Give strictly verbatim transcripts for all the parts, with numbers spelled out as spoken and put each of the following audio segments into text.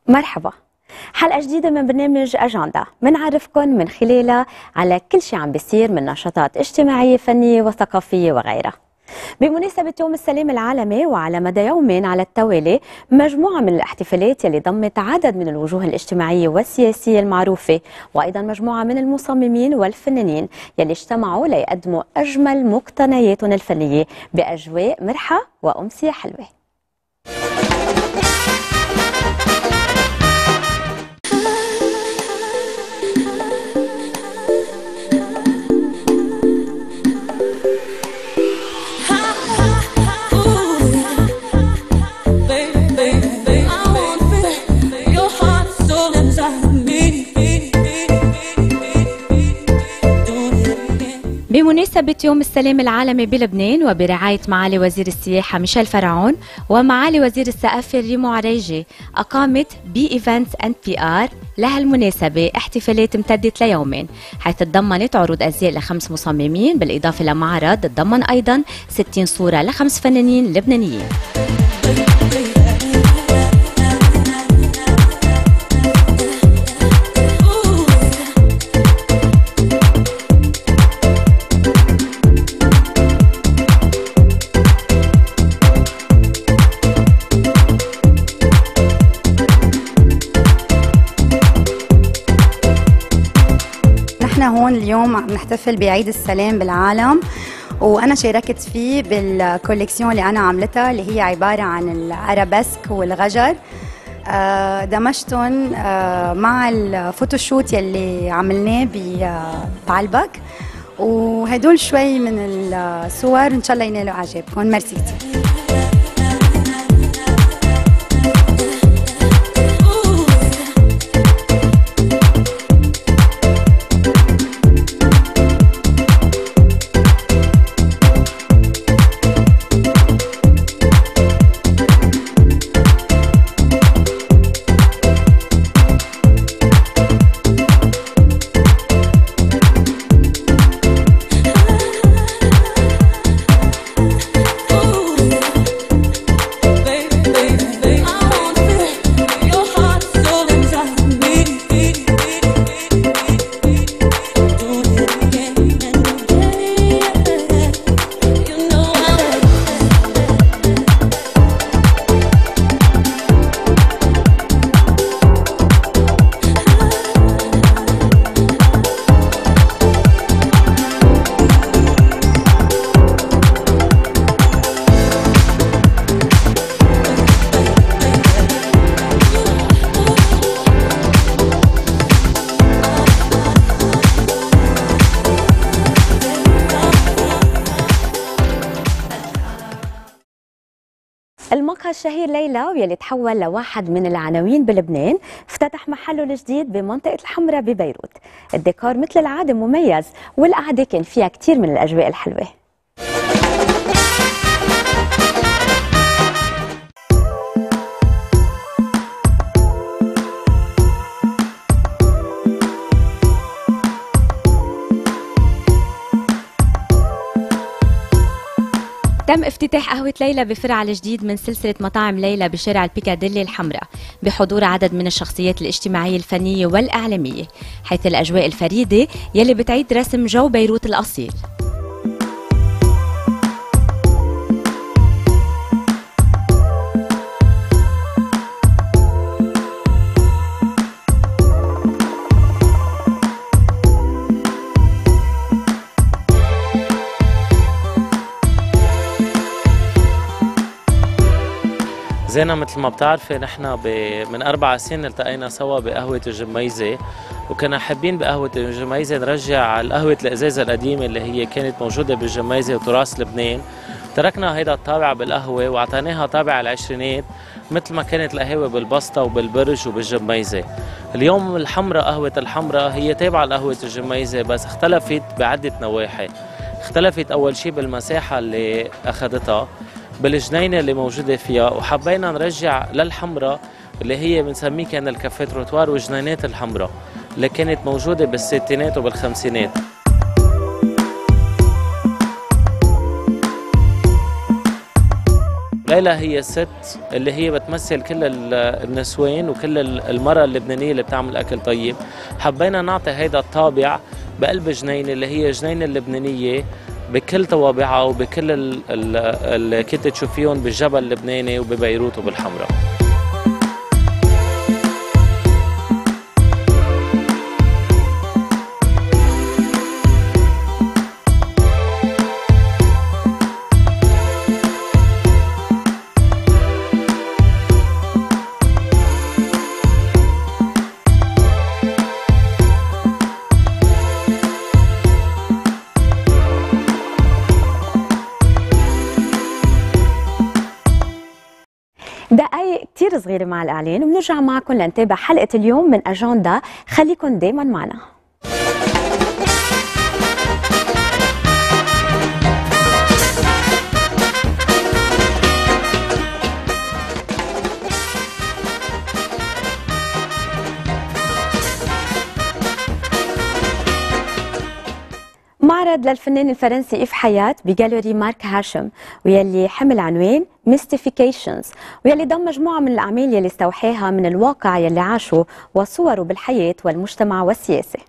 مرحبا. حلقة جديدة من برنامج أجندة منعرفكم من خلالها على كل شيء عم بيصير من نشاطات اجتماعية فنية وثقافية وغيرها. بمناسبة يوم السلام العالمي وعلى مدى يومين على التوالي مجموعة من الاحتفالات يلي ضمت عدد من الوجوه الاجتماعية والسياسية المعروفة، وأيضا مجموعة من المصممين والفنانين يلي اجتمعوا ليقدموا أجمل مقتنياتهم الفنية بأجواء مرحة وأمسية حلوة. بمناسبة يوم السلام العالمي بلبنان وبرعاية معالي وزير السياحة ميشيل فرعون ومعالي وزير الثقافة ريمو عريجي، أقامت بي ايفنتس اند بي ار لهالمناسبة احتفالات امتدت ليومين، حيث تضمنت عروض أزياء لخمس مصممين بالإضافة لمعرض تضمن أيضا ستين صورة لخمس فنانين لبنانيين. نحن هون اليوم عم نحتفل بعيد السلام بالعالم، وانا شاركت فيه بالكوليكسيون اللي انا عملتها اللي هي عباره عن الارابيسك والغجر. دمجتهم مع الفوتوشوت يلي عملناه بعلبك، وهدول شوي من الصور ان شاء الله ينالوا اعجابكم. ميرسي كتير. المقهى الشهير ليلى واللي تحول لواحد من العناوين بلبنان افتتح محله الجديد بمنطقة الحمراء ببيروت. الديكور مثل العادة مميز والقعدة كان فيها كتير من الأجواء الحلوة. تم افتتاح قهوة ليلى بفرع الجديد من سلسلة مطاعم ليلى بشارع البيكاديلي الحمراء بحضور عدد من الشخصيات الاجتماعية الفنية والإعلامية، حيث الأجواء الفريدة يلي بتعيد رسم جو بيروت الأصيل. زينة، مثل ما بتعرفي نحن من أربع سنين التقينا سوا بقهوة الجميزة، وكنا حابين بقهوة الجميزة نرجع القهوة الإزازة القديمة اللي هي كانت موجودة بالجميزة وتراث لبنان. تركنا هيدا الطابع بالقهوة وأعطيناها طابع العشرينات مثل ما كانت القهوة بالبسطة وبالبرج وبالجميزة. اليوم الحمراء، قهوة الحمراء هي تابعة لقهوة الجميزة بس اختلفت بعدة نواحي. اختلفت أول شيء بالمساحة اللي أخذتها، بالجنينة اللي موجودة فيها، وحبينا نرجع للحمراء اللي هي بنسميه كان الكافيه تروتوار وجنينات الحمراء اللي كانت موجودة بالستينات وبالخمسينات. ليلى هي ست اللي هي بتمثل كل النسوان وكل المرأة اللبنانية اللي بتعمل أكل طيب. حبينا نعطي هيدا الطابع بقلب جنينة اللي هي جنينة اللبنانية بكل طوابعها وبكل اللي كنت تشوفيهم بالجبل اللبناني وببيروت وبالحمراء. دقايق كتير صغيرة مع الإعلان وبنرجع معكم لنتابع حلقة اليوم من أجندة. خليكن دايما معنا. معرض للفنان الفرنسي إيف حياة بجاليري مارك هاشم، ويلي حمل عنوان ميستيفيكيشنز، ويلي ضم مجموعة من الأعمال يلي استوحاها من الواقع يلي عاشه وصوره بالحياة والمجتمع والسياسة.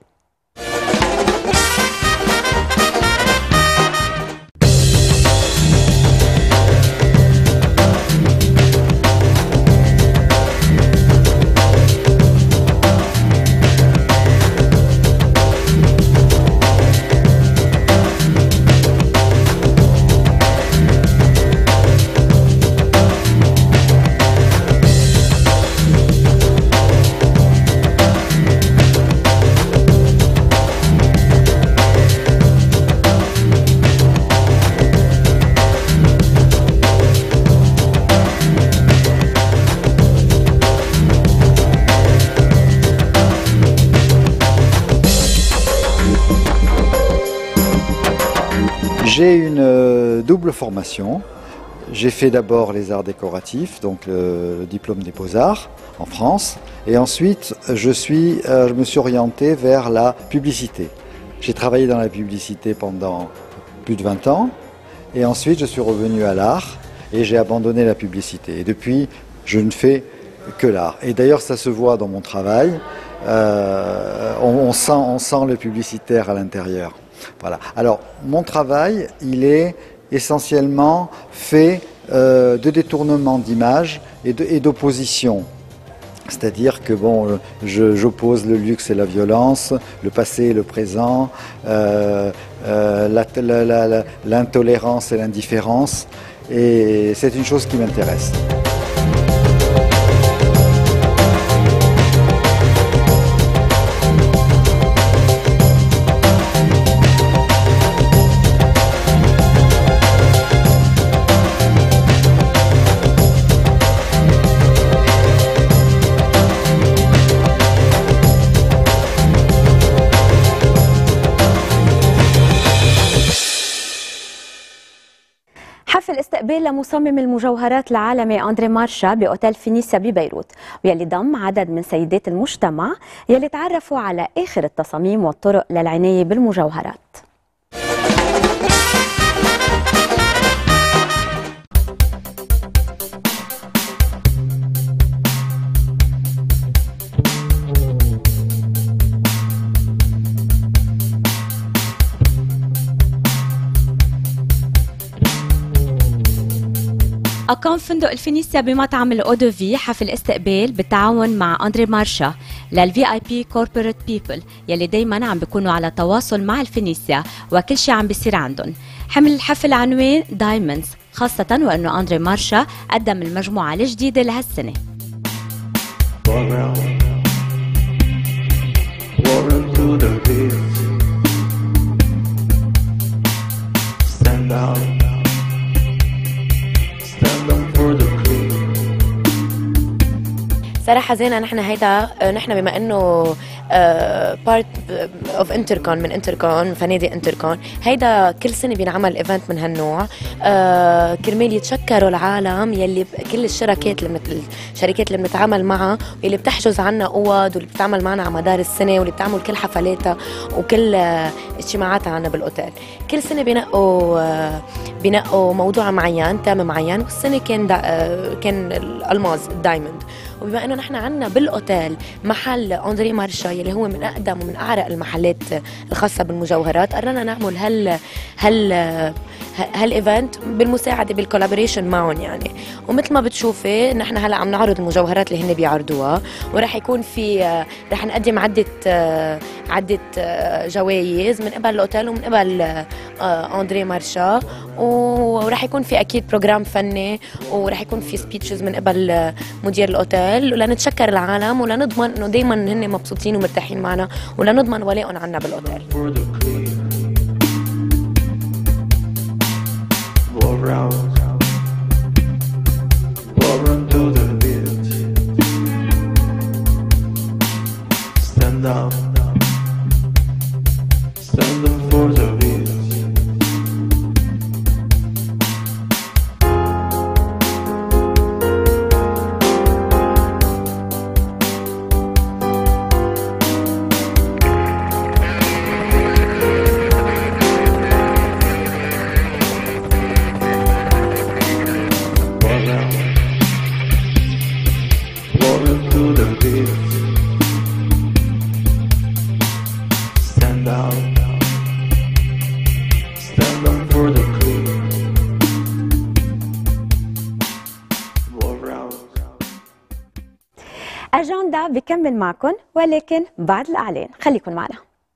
J'ai une euh, double formation. J'ai fait d'abord les arts décoratifs, donc le, le diplôme des beaux-arts en France. Et ensuite, je, suis, euh, je me suis orienté vers la publicité. J'ai travaillé dans la publicité pendant plus de vingt ans. Et ensuite, je suis revenu à l'art et j'ai abandonné la publicité. Et depuis, je ne fais que l'art. Et d'ailleurs, ça se voit dans mon travail. Euh, on, on, sent, on sent le publicitaire à l'intérieur. Voilà. Alors, mon travail, il est essentiellement fait euh, de détournement d'image et d'opposition. C'est-à-dire que bon, j'oppose le luxe et la violence, le passé et le présent, euh, euh, l'intolérance et l'indifférence. Et c'est une chose qui m'intéresse. حفل استقبال لمصمم المجوهرات العالمي أندري مارشا بأوتيل فينيسيا ببيروت، ويلي ضم عدد من سيدات المجتمع يلي تعرفوا على آخر التصاميم والطرق للعناية بالمجوهرات. أقام فندق الفينيسيا بمطعم الأودوفي حفل استقبال بالتعاون مع أندري مارشا للفي اي بي كوربوريت بيبل يلي دايما عم بيكونوا على تواصل مع الفينيسيا وكل شيء عم بيصير عندهم. حمل الحفل عنوان دايموندز، خاصة وأنه أندري مارشا قدم المجموعة الجديدة لهالسنة. صراحة زينا نحن هيدا نحن بما انه بارت اوف انتركون من انتركون فنادق انتركون، هيدا كل سنة بينعمل ايفنت من هالنوع آه كرمال يتشكروا العالم يلي كل الشركات اللي مثل الشركات اللي بنتعامل معها واللي بتحجز عنا اوض واللي بتتعامل معنا على مدار السنة واللي بتعمل كل حفلاتها وكل اجتماعاتها عنا بالاوتيل. كل سنة بينقوا آه بينقوا موضوع معين تام معين، والسنة كان دا آه كان الالماس الدايموند. وبما انه نحن عنا بالاوتيل محل اندري مارشا يلي هو من اقدم ومن اعرق المحلات الخاصه بالمجوهرات، قررنا نعمل هال هال هالايفنت بالمساعده بالكولابوريشن معهم يعني. ومثل ما بتشوفي نحن هلا عم نعرض المجوهرات اللي هن بيعرضوها، وراح يكون في راح نقدم عده عده جوائز من قبل الاوتيل ومن قبل اندري مارشا، وراح يكون في اكيد بروجرام فني، وراح يكون في سبيتشز من قبل مدير الاوتيل، ولنتشكر العالم ولنضمن انه دائما هن مبسوطين ومرتاحين معنا، ولنضمن ولائهم عنا بالاوتيل. Stand up, stand up for the beat. أجندة بكمل معكم ولكن بعد الإعلان، خليكن معنا.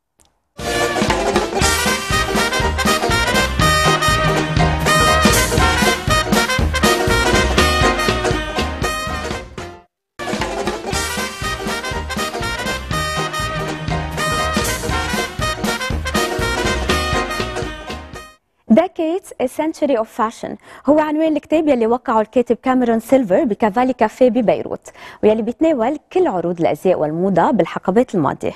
Decades a Century of Fashion هو عنوان الكتاب يلي وقعه الكاتب كاميرون سيلفر بكافالي كافيه ببيروت، ويلي بيتناول كل عروض الأزياء والموضة بالحقبات الماضية.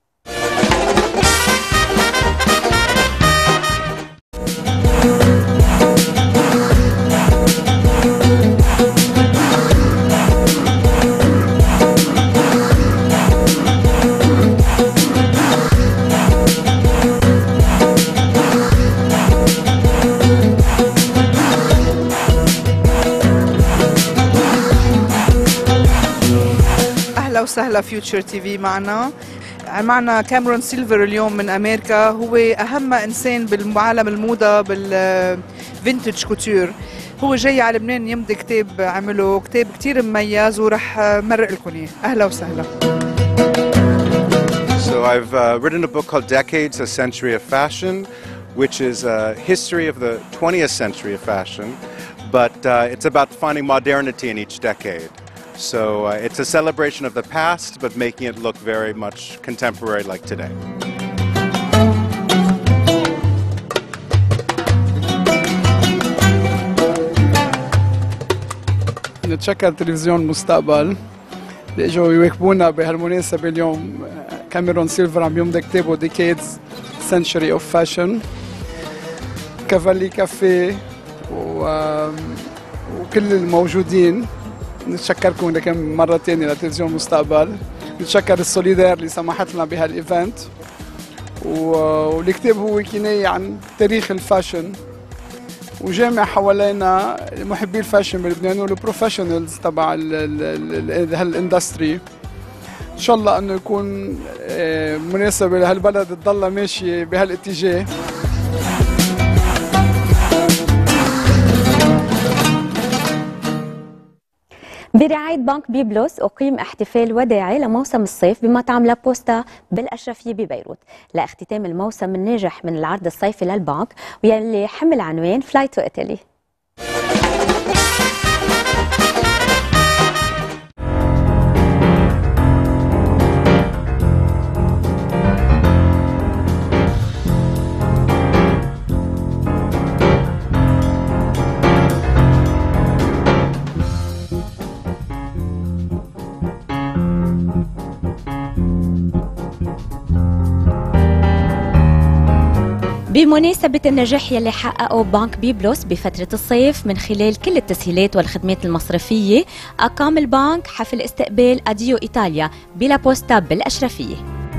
أهلا وسهلا فيوتشر تي في معنا. معنا كاميرون سيلفر اليوم من أمريكا، هو أهم إنسان بالعالم الموضة بالفينتج كوتور. هو جاي على لبنان يمضي كتاب عمله، كتاب كتير مميز ورح مرق لكم إياه. أهلا وسهلا. So I've uh, written a book called Decades, A Century of Fashion, which is a history of the twentieth century of fashion, but uh, it's about finding modernity in each decade. So uh, it's a celebration of the past, but making it look very much contemporary like today. نتشكر تلفزيون مستقبل اللي اجوا يواكبونا بهالمناسبة اليوم. كاميرون سيلفر عم يمضي كتابه Decades Century of Fashion. كافالي كافيه و... وكل الموجودين نتشكركم لكم مرة تانية لتلفزيون مستقبل. نتشكر السوليدار اللي سمحت لنا بهالايفنت، والكتاب هو كناية عن تاريخ الفاشن وجامع حوالينا محبي الفاشن بلبنان والبروفيشنالز تبع هالاندستري. ان شاء الله انه يكون مناسبة لهالبلد تضلها ماشية بهالاتجاه. برعاية بنك بيبلوس أقيم احتفال وداعي لموسم الصيف بمطعم لابوستا بالأشرفية ببيروت لاختتام الموسم الناجح من العرض الصيفي للبنك، واللي حمل عنوان فلاي تو إيطالي. بمناسبة النجاح يلي حققه بنك بيبلوس بفترة الصيف من خلال كل التسهيلات والخدمات المصرفية، أقام البنك حفل استقبال أديو إيطاليا بلا بوستا بالأشرفية.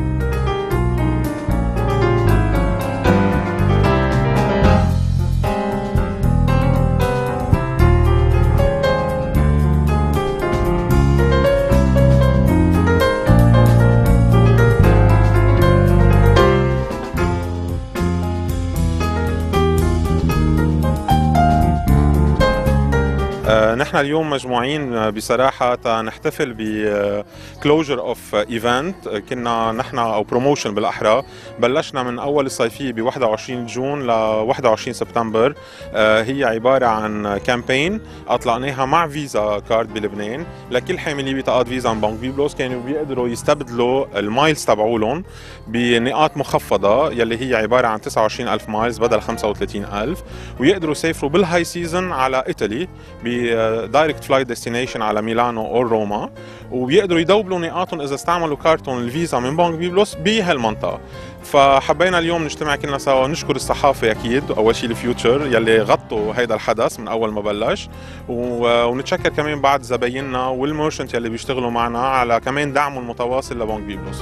نحن اليوم مجموعين بصراحة نحتفل بكلوجر اوف ايفنت كنا نحن او بروموشن بالاحرى. بلشنا من اول الصيفيه ب واحد وعشرين جون ل واحد وعشرين سبتمبر. هي عبارة عن كامبين اطلقناها مع فيزا كارد بلبنان لكل حاملي بطاقات فيزا من بنك بيبلوس، كانوا بيقدروا يستبدلوا المايلز تبعولهم بنقاط مخفضة يلي هي عبارة عن تسعة وعشرين ألف مايلز بدل خمسة وثلاثين ألف، ويقدروا يسافروا بالهاي سيزون على ايطالي دايركت فلايت ديستنيشن على ميلانو او روما، وبيقدروا يدوبلوا نقاطهم اذا استعملوا كارتون الفيزا من بنك بيبلوس بهالمنطقه. فحبينا اليوم نجتمع كلنا سوا نشكر الصحافه اكيد، اول شيء الفيوتشر يلي غطوا هيدا الحدث من اول ما بلش، ونتشكر كمان بعد زبايننا والميرشنت يلي بيشتغلوا معنا على كمان دعمهم المتواصل لبنك بيبلوس.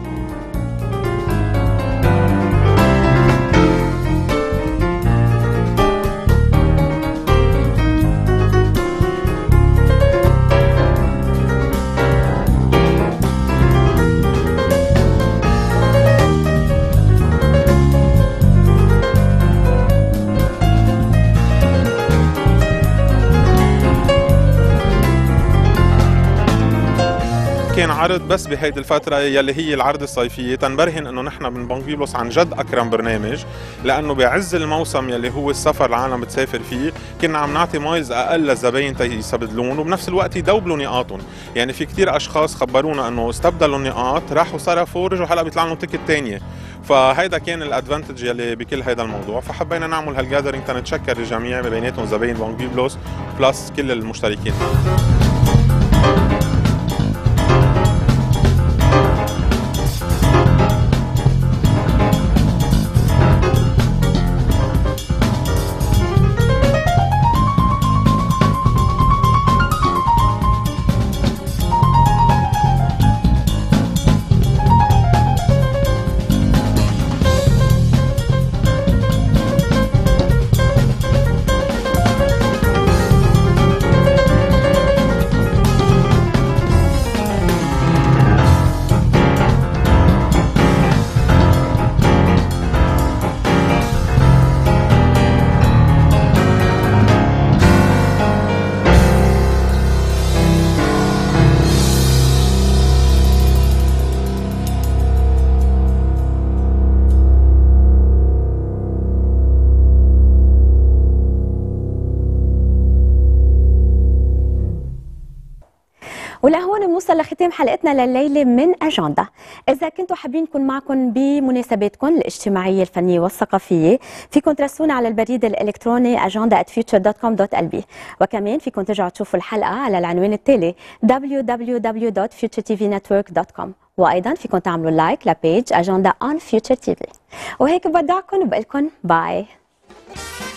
كان عرض بس بهيدي الفترة يلي هي العرض الصيفية تنبرهن انه نحن من بنك بيبلوس عن جد اكرم برنامج، لانه بعز الموسم يلي هو السفر العالم بتسافر فيه كنا عم نعطي مايلز اقل للزباين تيستبدلون وبنفس الوقت يدوبلوا نقاطهم. يعني في كثير اشخاص خبرونا انه استبدلوا النقاط راحوا صرفوا رجعوا هلا بيطلع لهم تيكت ثانيه، فهيدا كان الادفانتج يلي بكل هيدا الموضوع. فحبينا نعمل هالجاذرينج تنتشكر الجميع بيناتهم زباين بنك بيبلوس بلس كل المشتركين. ولهون بنوصل لختام حلقتنا لليله من اجندا. اذا كنتوا حابين نكون معكم بمناسباتكم الاجتماعيه الفنيه والثقافيه فيكم تراسلونا على البريد الالكتروني agenda at future dot com dot l b، وكمان فيكم ترجعوا تشوفوا الحلقه على العنوان التالي w w w dot future t v network dot com، وايضا فيكم تعملوا لايك لبيج اجندا on future تي في. وهيك بودعكم وبقول لكم باي.